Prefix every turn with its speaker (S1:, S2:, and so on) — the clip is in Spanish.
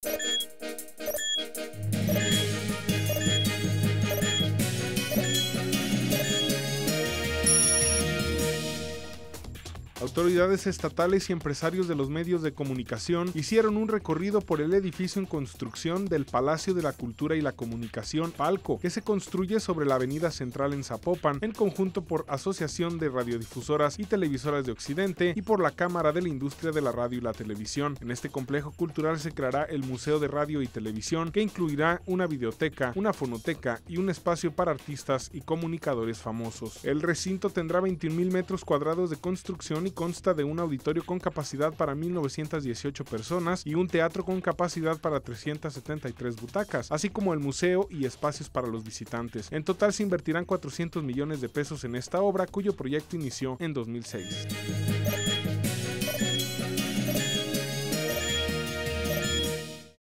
S1: Autoridades estatales y empresarios de los medios de comunicación hicieron un recorrido por el edificio en construcción del Palacio de la Cultura y la Comunicación, Palco, que se construye sobre la Avenida Central en Zapopan, en conjunto por Asociación de Radiodifusoras y Televisoras de Occidente y por la Cámara de la Industria de la Radio y la Televisión. En este complejo cultural se creará el Museo de Radio y Televisión, que incluirá una videoteca, una fonoteca y un espacio para artistas y comunicadores famosos. El recinto tendrá 21,000 metros cuadrados de construcción y consta de un auditorio con capacidad para 1,918 personas y un teatro con capacidad para 373 butacas, así como el museo y espacios para los visitantes. En total se invertirán 400 millones de pesos en esta obra, cuyo proyecto inició en 2006.